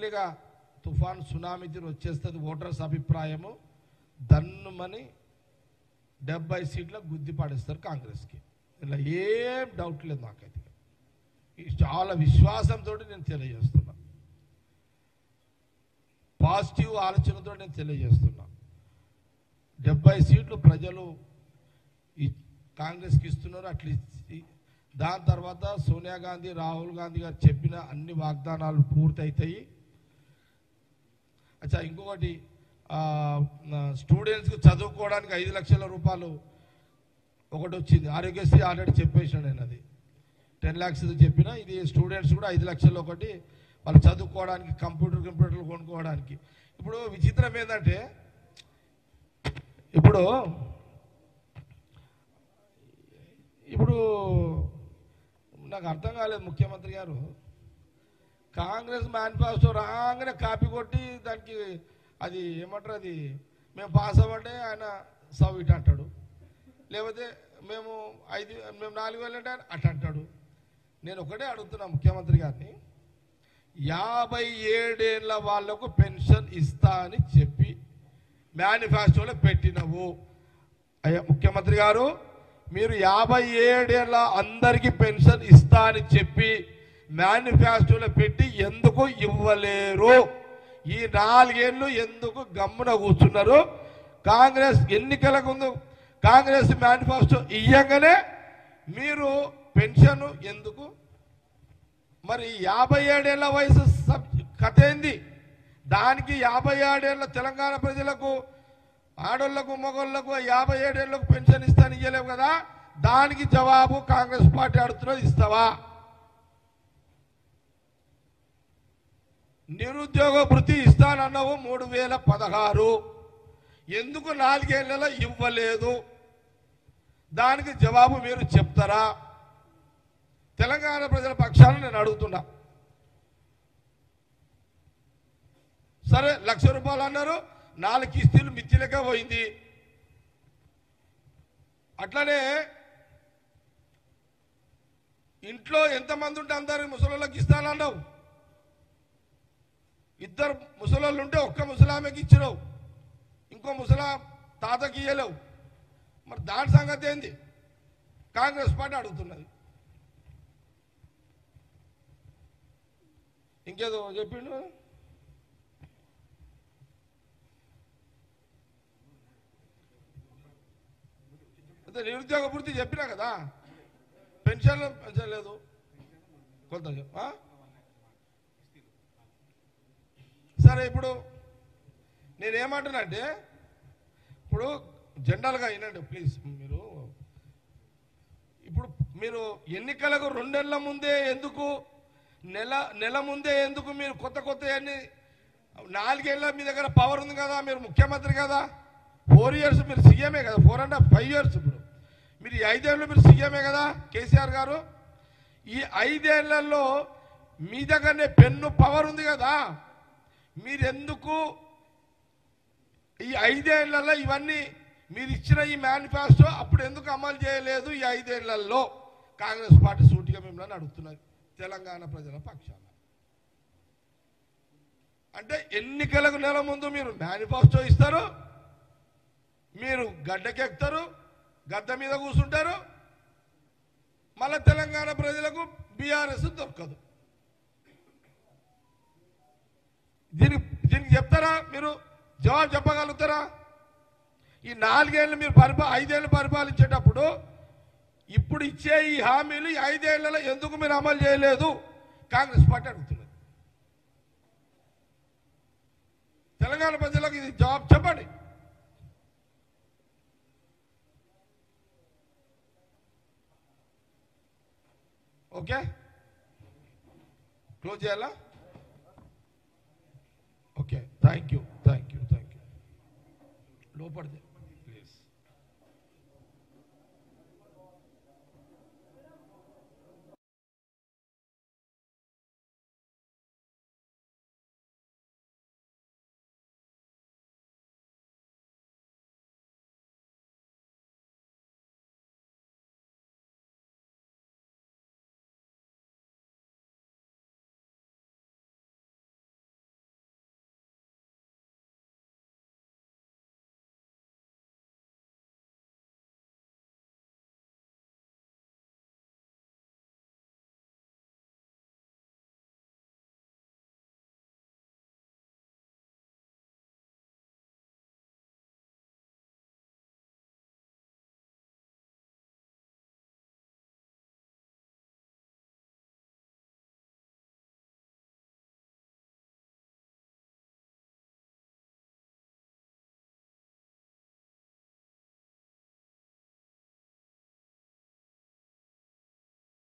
మెల్లిగా తుఫాన్ సునామీ తీరు వచ్చేస్తుంది. ఓటర్స్ అభిప్రాయము దన్నుమని 70 సీట్లకు గుద్ది పాడేస్తారు కాంగ్రెస్కి. ఇలా ఏం డౌట్ లేదు నాకైతే. చాలా విశ్వాసంతో నేను తెలియజేస్తున్నా, పాజిటివ్ ఆలోచనతో నేను తెలియజేస్తున్నా. 70 సీట్లు ప్రజలు కాంగ్రెస్కి ఇస్తున్నారు. అట్లీస్ట్ దాని తర్వాత సోనియా గాంధీ, రాహుల్ గాంధీ గారు చెప్పిన అన్ని వాగ్దానాలు పూర్తవుతాయి. అచ్చా, ఇంకొకటి, స్టూడెంట్స్కి చదువుకోవడానికి 5 లక్షల రూపాయలు ఒకటి వచ్చింది. ఆరోగ్యశ్రీ ఆల్రెడీ చెప్పేసాను నేను, అది 10 lakhs చెప్పిన. ఇది స్టూడెంట్స్ కూడా 5 లక్షలు ఒకటి వాళ్ళు చదువుకోవడానికి, కంప్యూటర్లు కొనుక్కోవడానికి. ఇప్పుడు విచిత్రం ఏంటంటే, ఇప్పుడు నాకు అర్థం కాలేదు, ముఖ్యమంత్రి గారు కాంగ్రెస్ మేనిఫెస్టో రాగానే కాపీ కొట్టి దానికి అది ఏమంటారు, అది మేము పాస్ అవ్వంటే ఆయన సౌ ఇటు అంటాడు, లేకపోతే మేము 4,000 అంటే అటు అంటాడు. నేను ఒకటే అడుగుతున్నా ముఖ్యమంత్రి గారిని, 57 ఏళ్ల వాళ్లకు పెన్షన్ ఇస్తా అని చెప్పి మేనిఫెస్టోలో పెట్టినవు. అయ్యా ముఖ్యమంత్రి గారు, మీరు 57 ఏళ్ల అందరికీ పెన్షన్ ఇస్తా అని చెప్పి మేనిఫెస్టోలో పెట్టి ఎందుకు ఇవ్వలేరు? ఈ 4 ఏళ్ళు ఎందుకు గమ్మున కూర్చున్నారు? కాంగ్రెస్ ఎన్నికలకు ముందు కాంగ్రెస్ మేనిఫెస్టో ఇయ్యంగానే మీరు పెన్షన్ ఎందుకు? మరి 57 ఏళ్ల వయసు కథ ఏంది? దానికి 57 ఏళ్ల తెలంగాణ ప్రజలకు, ఆడోళ్లకు, మగోళ్లకు 57 ఏళ్లకు పెన్షన్ ఇస్తాను ఇయ్యలేవు కదా. దానికి జవాబు కాంగ్రెస్ పార్టీ అడుగుతున్నది, ఇస్తావా? నిరుద్యోగ భృతి ఇస్తానన్నావు 3016, ఎందుకు 4 ఏళ్లలో ఇవ్వలేదు? దానికి జవాబు మీరు చెప్తారా? తెలంగాణ ప్రజల పక్షాన నేను అడుగుతున్నా. సరే, 1,00,000 రూపాయలు అన్నారు, 4 కిస్తీలు మిచ్చిలకే పోయింది. అట్లనే ఇంట్లో ఎంతమంది ఉంటే అందరికి ముసలోళ్ళకి ఇస్తానన్నావు. 2 ముసలోళ్ళు ఉంటే ఒక్క ముసలామెకి ఇచ్చినావు, ఇంకో ముసలా తాతకి ఇయ్యలేవు. మరి దాని సంగతి ఏంది? కాంగ్రెస్ పార్టీ అడుగుతున్నది. ఇంకేదో చెప్పిండు. అదే నిరుద్యోగ పూర్తి చెప్పినా కదా, పెన్షన్లు పెంచలేదు కొంత. సరే, ఇప్పుడు నేనేమంటున్నానంటే, ఇప్పుడు జనరల్గా అయినండి ప్లీజ్, మీరు ఎన్నికలకు 2 నెలల ముందే ఎందుకు, నెల ముందే ఎందుకు మీరు కొత్త అన్ని? 4 ఏళ్ళ మీ దగ్గర పవర్ ఉంది కదా, మీరు ముఖ్యమంత్రి కదా, 4 years మీరు సీఎంఏ కదా, 4.5 years. ఇప్పుడు మీరు 5 ఏళ్ళు మీరు సీఎంఏ కదా కేసీఆర్ గారు. ఈ 5 ఏళ్లలో మీ దగ్గరనే పెన్ను పవర్ ఉంది కదా, మీరెందుకు ఈ 5 ఏళ్లలో ఇవన్నీ మీరు ఇచ్చిన ఈ మేనిఫెస్టో అప్పుడు ఎందుకు అమలు చేయలేదు? ఈ 5 ఏళ్లలో కాంగ్రెస్ పార్టీ సూటిగా మిమ్మల్ని అడుగుతున్నది తెలంగాణ ప్రజల పక్షాన. అంటే ఎన్నికలకు నెల ముందు మీరు మేనిఫెస్టో ఇస్తారు, మీరు గడ్డకెక్కుతారు, గద్ద మీద కూర్చుంటారు, మళ్ళీ తెలంగాణ ప్రజలకు బీఆర్ఎస్ దొరకదు. దీనికి చెప్తారా? మీరు జవాబు చెప్పగలుగుతారా? ఈ 4 ఏళ్ళు మీరు 5 ఏళ్ళు పరిపాలించేటప్పుడు ఇప్పుడు ఇచ్చే ఈ హామీలు 5 ఏళ్లలో ఎందుకు మీరు అమలు చేయలేదు? కాంగ్రెస్ పార్టీ అడుగుతున్నది. తెలంగాణ ప్రజలకు ఇది జవాబు చెప్పండి. ఓకే, క్లోజ్ చేయాలా? Okay, thank you. లోపడితే